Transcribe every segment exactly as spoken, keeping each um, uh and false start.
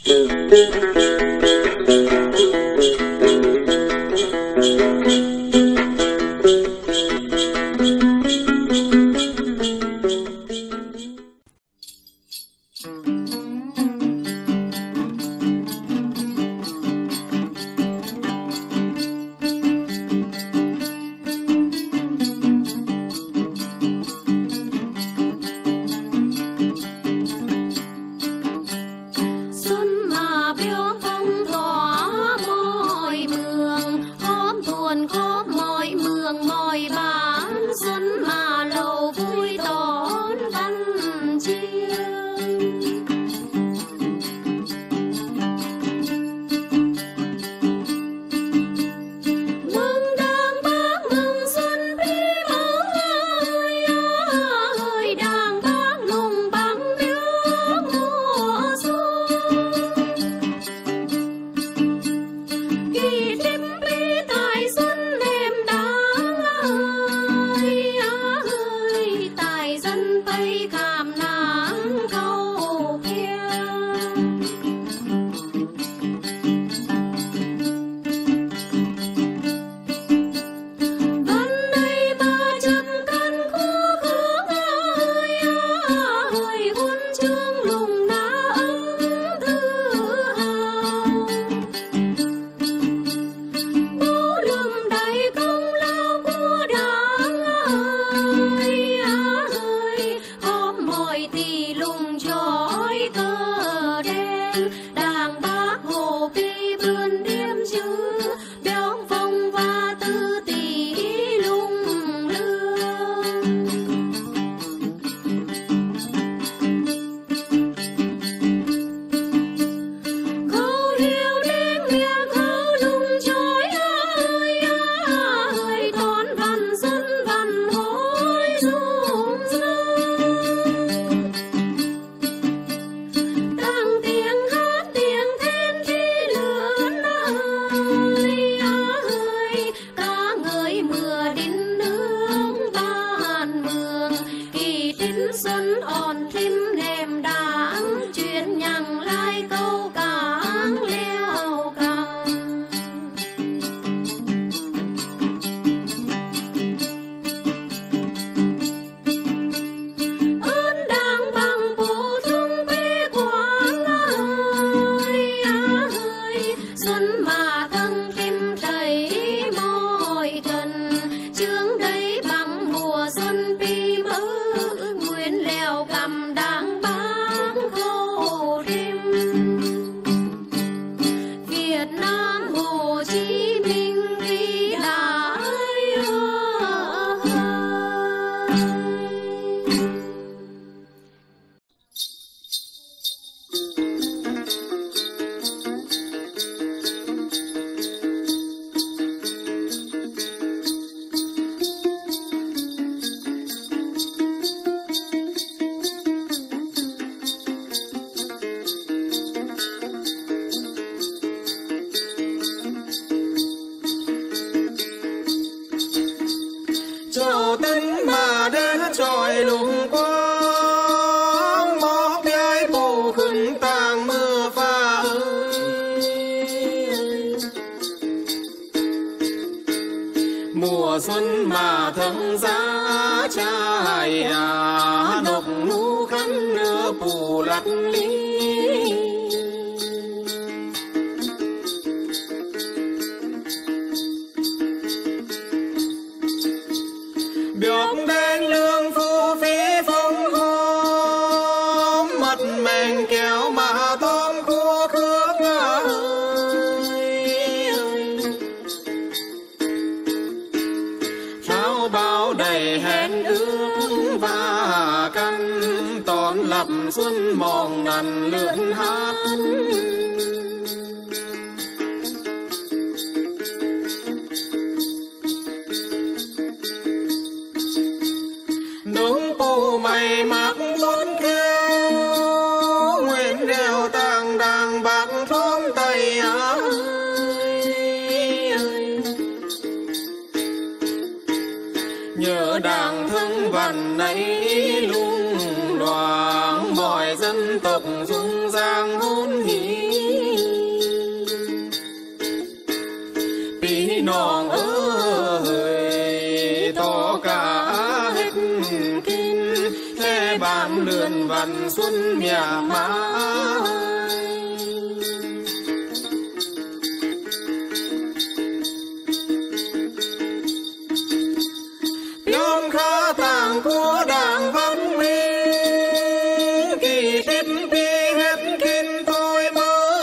mùa xuân mà thấm giá trai à, nộp nụ khăn nửa bù lặt lý. Được đến lương phu phí phong hôm, mặt mèn kéo mà tôm cua khước ơi. Tháo bao đầy hẹn ước và căn, tón lập xuân mòn ngàn lượn hát. Nướngปูmày mặc muốn kêu, nguyện đeo tàng đàng bạc thốn tay ơi. Nhớ đàng thương vần ấy lung loáng, mọi dân tộc dung giang hôn hỉ. vạn xuân nhà mãi. Nhóm khá tàng của đảng văn minh kỳ tích đi hết kín tôi mơ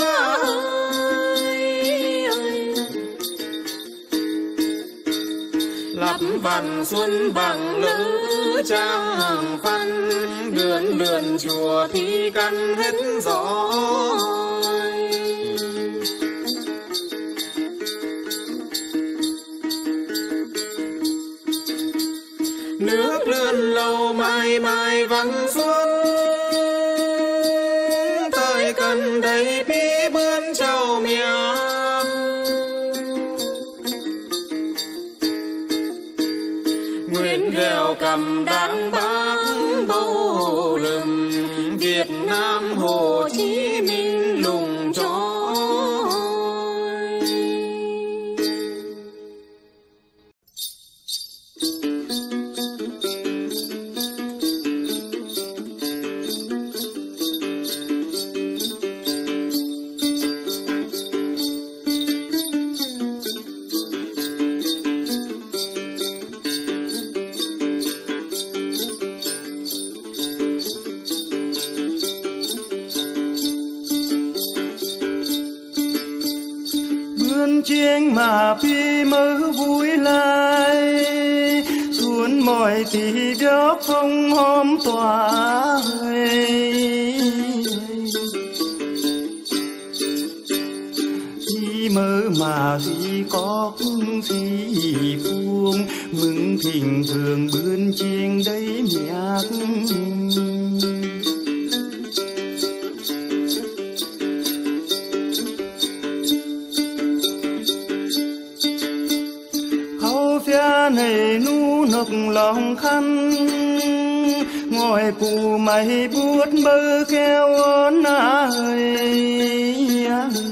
ơi. Lắp vạn xuân bằng lữ trang văn lượn lượn chùa thì căn hết gió. Nước lươn lâu mai mai vắng xuân thời cần đầy bí bươn trầu mèo. Nguyện ghèo cầm đáng bác bầu lừng Việt Nam Hồ Chí Minh lùng trói. chiêng mà phi mơ vui lai xuống mọi tí gió phong hôm tỏa khi mơ mà khi có khi buông mừng thịnh thường bươn chiêng đấy nhạc phía này nu nọc lòng khăn ngồi phù mây buốt bơ keo ôn ơi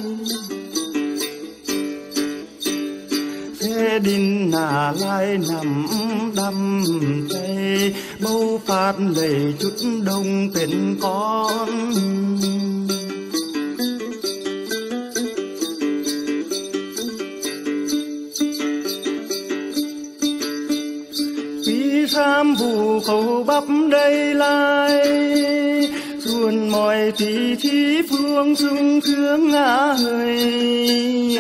thế đình nà lại nằm đâm tay bầu phát lệ chút đông tình con sam bù khẩu bắp đây lai xuân mọi tí thí phương sung sướng ngã hơi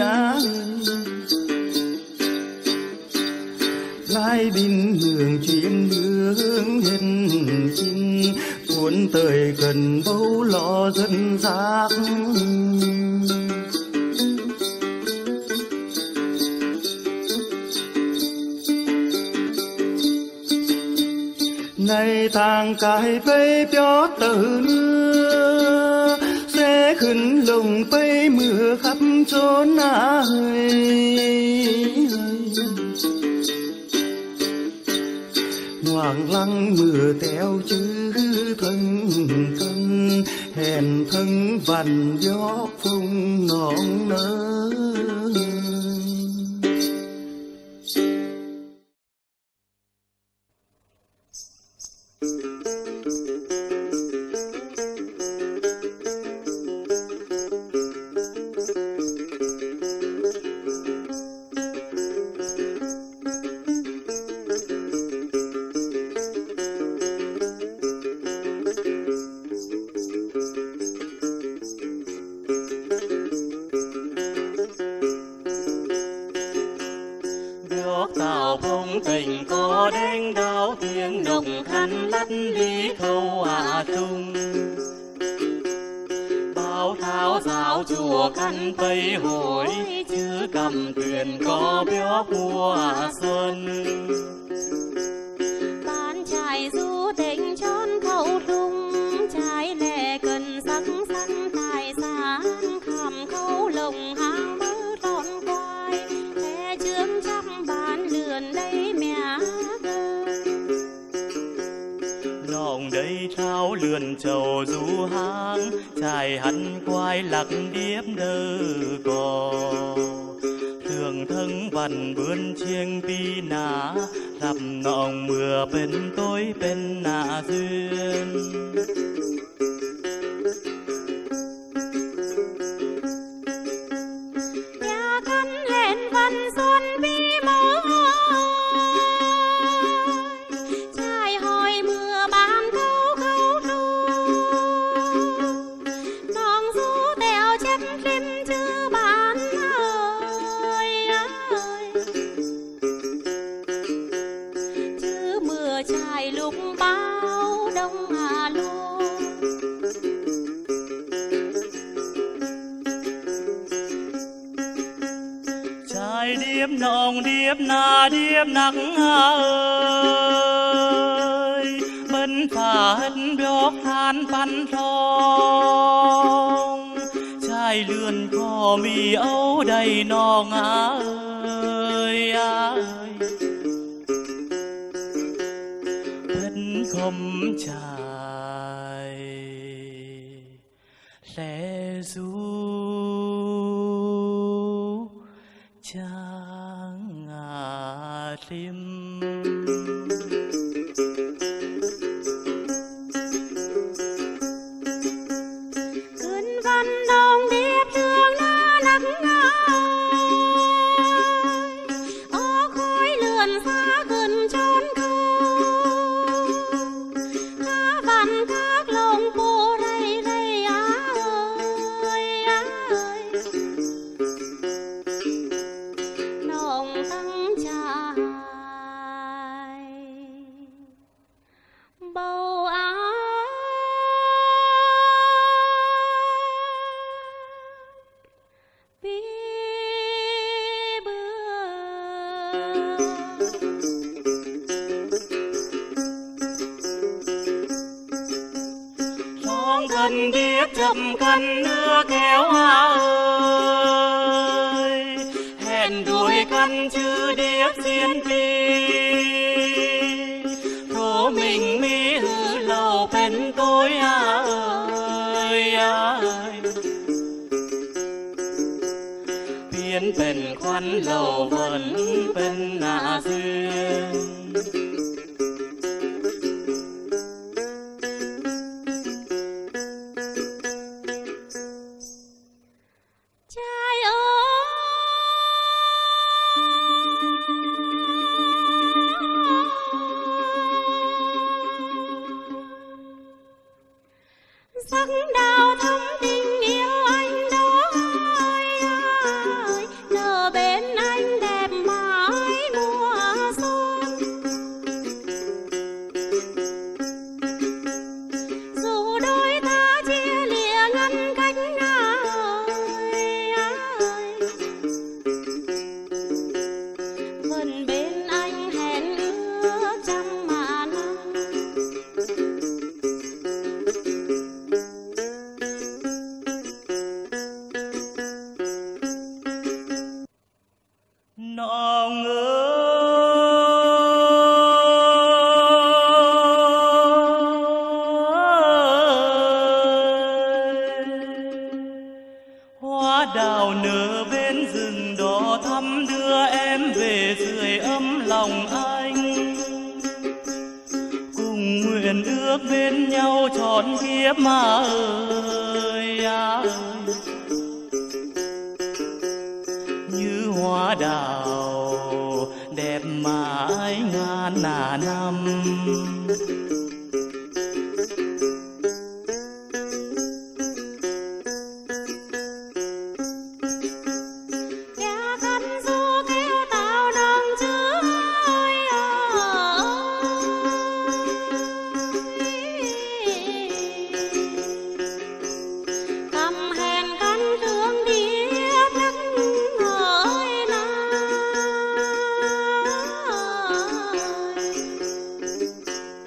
lai đình hương chuyên hướng hình chinh cuốn tới gần bầu lò dân giác này thang cái phê béo tử nưa sẽ khẩn lồng phê mưa khắp chốn ơi hoàng lăng mưa theo chữ thân thân hèn thân vằn gió phung non nỡ em rim chưa bạn ơi, ơi. Chứ mưa chài lúc bao đông hà lô. Chài điệp nòng điệp na điệp nắng ơi, bên phà hân bióc than pan rong. Chài lươn cò mì ấu đầy nòng ơi ơi. Bên không chài lẽ du chẳng ngà tim. Cơn văn đông điệp thương na nắng ơi, ó khói lượn xa gần trốn câu. Cá văn các lồng bồ rây rây á ơi, á ơi. Nồng tăng chài bầu á bí bưa. Sóng thân điệp chậm cân nước kéo ơi, hẹn đuổi căn chữ điệp xiên pi. Rô mình mi hư lầu bên tôi ơi ơi. Biến bên khoăn lầu vẫn bên nà duyên. Trai ơi, sắc đào thắm tình yêu anh đó ơi, ơi. Nở bên anh đẹp mãi mùa xuân. Dù đôi ta chia lìa ngăn cách ơi, ơi. Vẫn bên anh hẹn ước trăm mà năm. Nòng ơi, hoa đào nở bên rừng đỏ thắm đưa em về dưới ấm lòng anh. Cùng nguyện ước bên nhau trọn kiếp mà ơi ơi. Như hoa đào đẹp mãi ngàn nà năm. Kẻ khăn du kêu tao nâng chữ ơi, ơi. Cầm hèn khăn thương điệp nắng ơi nào.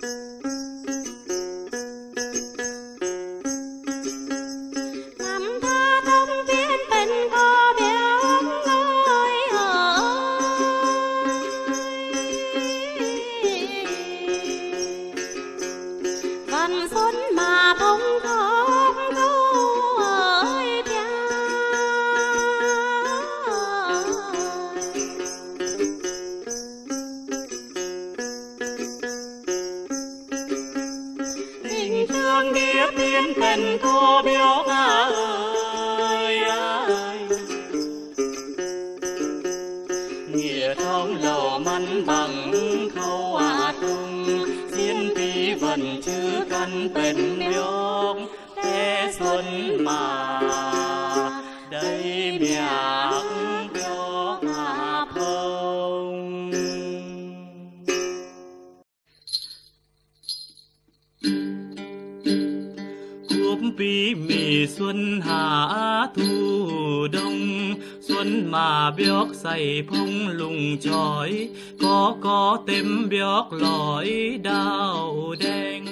xuân hạ thu đông, xuân mà bióc say phong lùng chói, có có tem bióc lõi đào đen.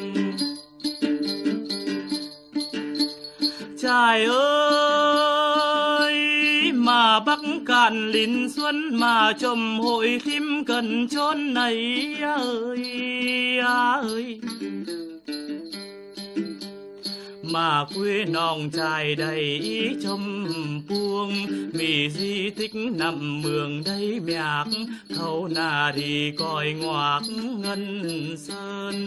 Trời ơi mà bắc cạn lín xuân mà trầm hội thím cần chốn này ơi ơi, mà quê nòng trài đầy trong buông, mì di tích nằm mường đây mạc, khâu nà thì còi ngoạc ngân sơn.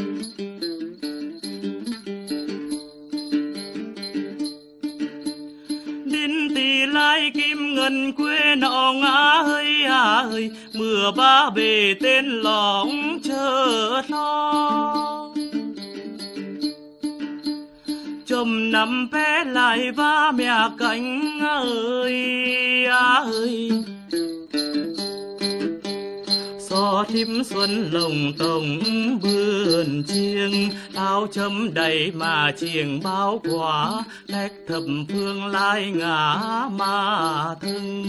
Đinh tì lai kim ngân quê nòng ơi ơi, mưa ba bề tên lóng chờ lo. Chồng nằm bé lại va mẹ cánh ơi ơi, so thím xuân lồng tổng vườn chiêng, áo chấm đầy mà chiêng bao quả, lách thập phương lai ngã mà thân.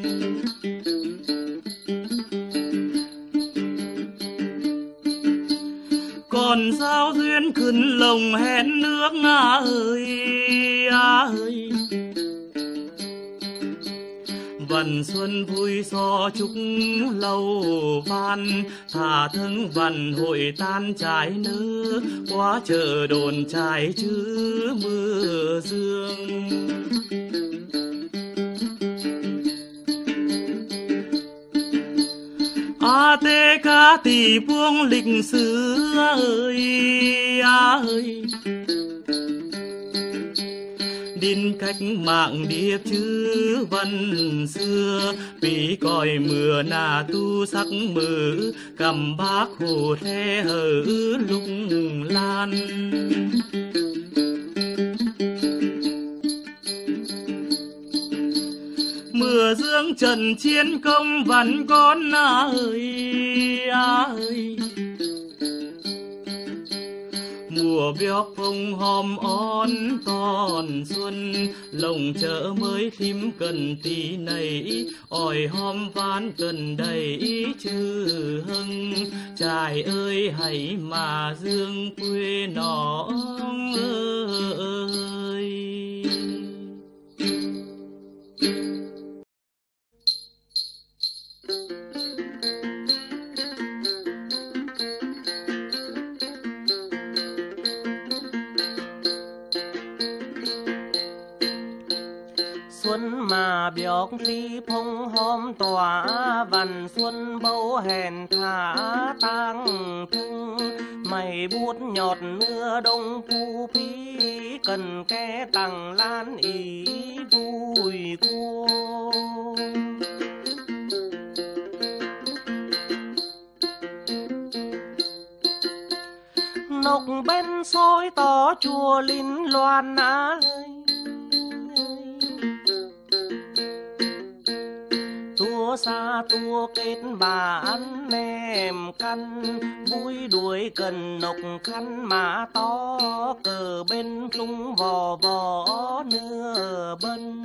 Còn sao duyên khấn lồng hẹn nước ơi ơi, vần xuân vui so chúc lâu van, thả thân vần hội tan trái nước, quá chợ đồn trái chứ mưa dương. A tê ca tỷ buông lịch sử ơi ơi, đinh cách mạng điệp chữ văn xưa, vì còi mưa nà tu sắc mử, cầm bác hồ thế hở lúc lan. Mưa dương trần chiến công văn con ơi ơi, mùa bióc phong hòm on toàn xuân, lồng chợ mới thím cần tí này, ỏi hòm ván cần đầy chữ hưng. Trời ơi hãy mà dương quê nó ơi. Xuân mà bióc ly phong hôm tỏa, vần xuân bầu hèn thả tang thương. Mày bút nhọt mưa đông phu phí, cần ke tặng lan ý vui cua. Nọc bên soi tỏ chùa linh loan ơi, tua xa tua kết bà ăn em căn, vui đuổi cần nọc khăn mà to, cờ bên lung vò vò nửa bân.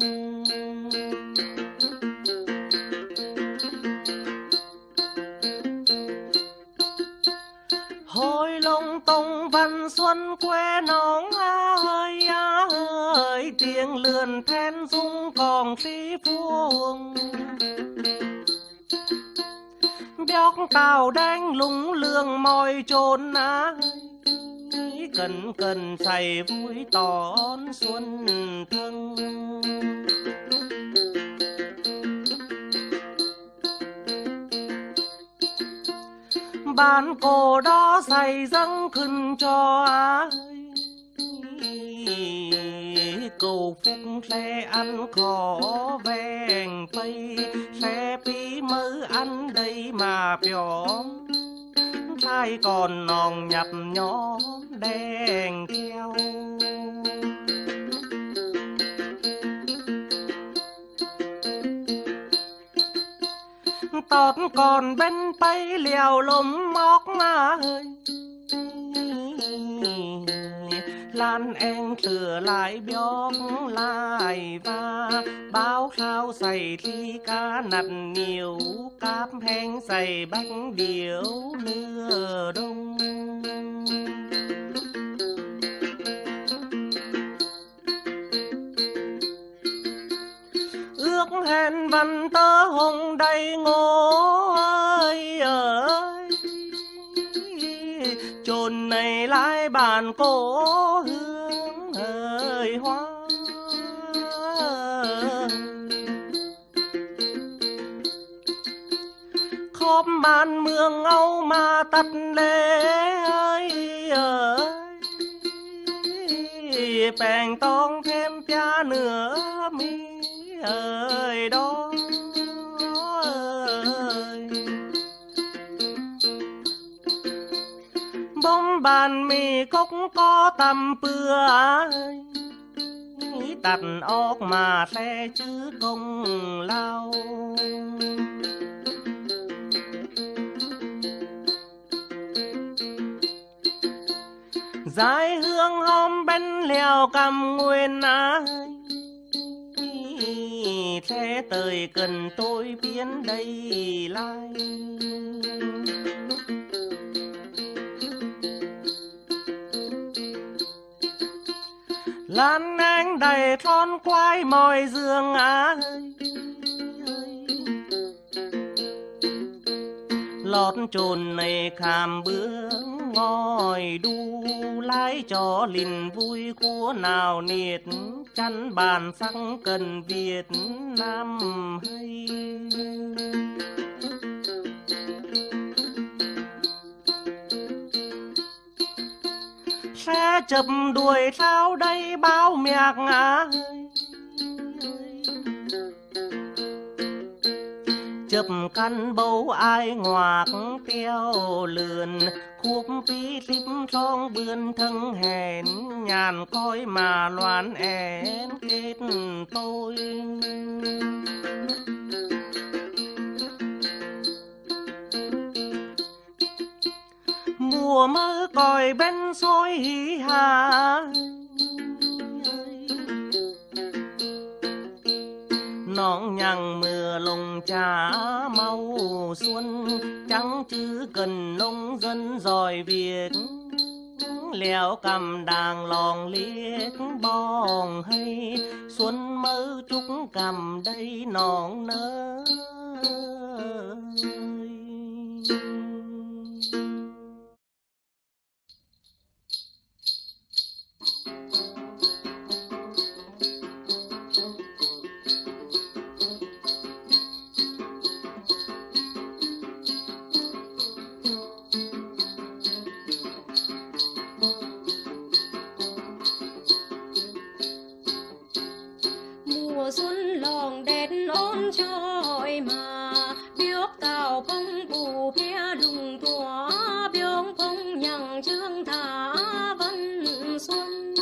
Hồi lông tông văn xuân quê nóng ơi ơi, tiếng lườn then rung còn phi phuông. Bióc tàu đánh lúng lương mỏi trốn á, cần cần say vui tón xuân thương. Bán cổ đó say dâng khẩn cho ơi, cầu phúc xe ăn khó vẹn tây, xe bí mơ ăn đây mà bióm, trai còn nòng nhập nhóm đèn theo. Tọt còn bên tay liều lùm móc ơi, lan em thừa lại bióc lại và báo sao xây thi cá nặt nhiều cáp heng xây bánh điệu nửa đông. Ước hẹn văn tơ hồng đầy ngô ơi ơi, chồn này lại bàn cổ hương ơi hoa. Khóp bàn mương âu mà tắt lệ ơi ơi, bèn tông thêm pia nữa mi ơi đó ơi. Bông bàn mì cốc có tầm bưa ơi, đặt óc mà xe chứ công lao. Giải hương hôm bên lèo cầm nguyên ơi, thế tới cần tôi biến đây lại. Lan anh đầy thon quay mỏi giường ơi, lót chồn này kham bướng ngồi đu lái cho lìn vui của nào niệt chăn bàn sắc cần Việt Nam hay. Xe chập đuổi theo đây bao mẹc ơi, chập căn bầu ai ngoạc theo lườn khúc tí tiếp thong bươn thân hèn nhàn coi mà loạn én kết tôi. Mùa mơ còi bên soi hí hà, nón nhằng mưa lồng trà mau xuân trắng chứ cần nông dân giỏi việc leo cầm đàng lòn liếc bòn hay xuân mơ trúc cầm đây non nỡ. Xuân lòn đèn ôn trôi mà biếc tàu bông bù phía lùng thua biếc bông nhằng trương thả vân xuân.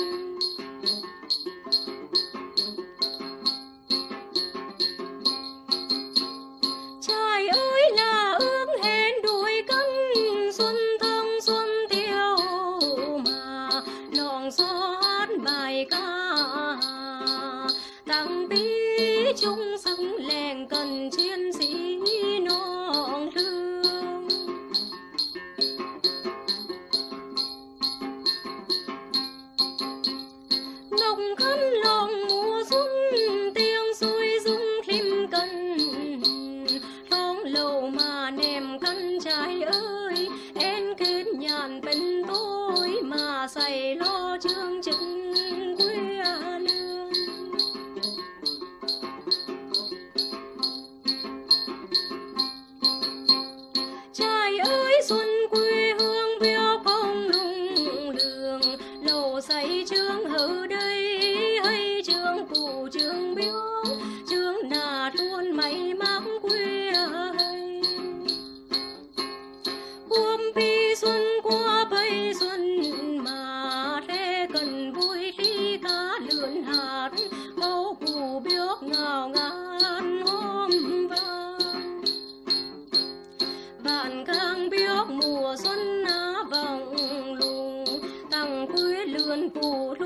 Trai ơi là ước hẹn đuổi cân xuân thơm xuân tiêu mà lòn xót bài ca tăng tí chung sông lèn cần chiến sĩ non thương. Nồng khăn lòng mùa xuân tiếng xuôi rung khlim cần thong lầu mà nèm căn trai ơi em kết nhàn bên tôi mà say lo chương trình xuân quê hương biếu phong lung lường lầu say trương hữu đây hay trương cụ trương biếu trương nà tuôn máy mắc quê hay hôm pi xuân qua bay xuân mà thế cần vui khi cá lượn hạt câu cụ biếu ngào ngán hôm vang bạn càng biếc mùa xuân á vòng lùng tăng quê lươn cụ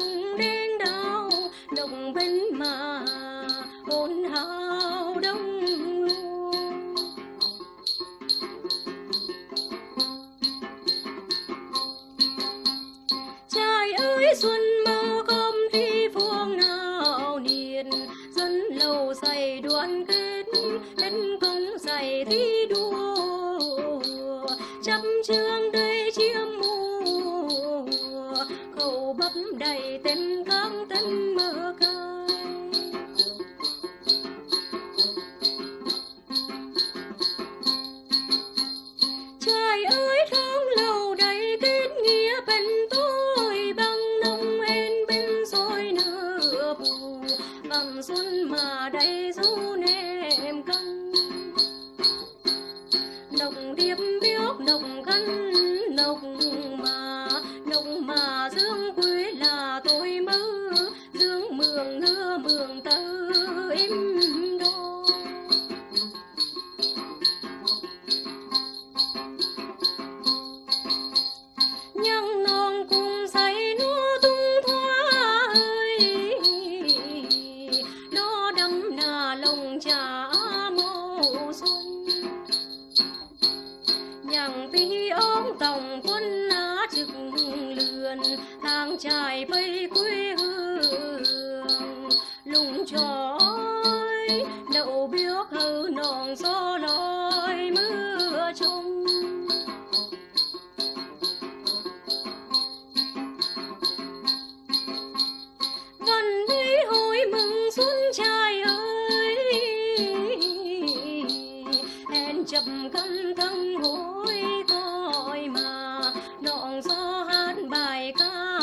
khăn lâu say đoàn kết đến công dạy thi đua trăm chương đầy chiêm mùa khẩu bắp đầy tên các tên mơ cay. Trời ơi thương lâu đầy kết nghĩa bên tôi bằng nông en bên rồi nửa bù bằng xuân mà đầy du nệm canh nồng điệp biếc nồng khăn nồng mà nồng mà dương quê là tôi mơ dương mường ngơ mường tơ im đô. Nhang non cùng say núa tung thoa ơi nó đâm nà lòng trà màu xuân nhang tí ống tổng quân á trực lườn thang trải bay quê hương lùng trói đậu biếc hư nòng gió lối mưa trông. Văn thấy hối mừng xuân trai ơi hẹn chập cân thăng hối coi mà nọng gió hát bài ca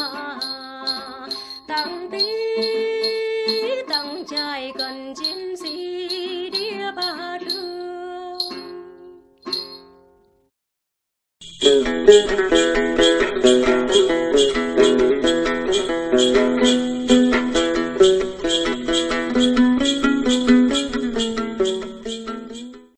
tặng tí tặng trai cần chiến sĩ đĩa ba thương.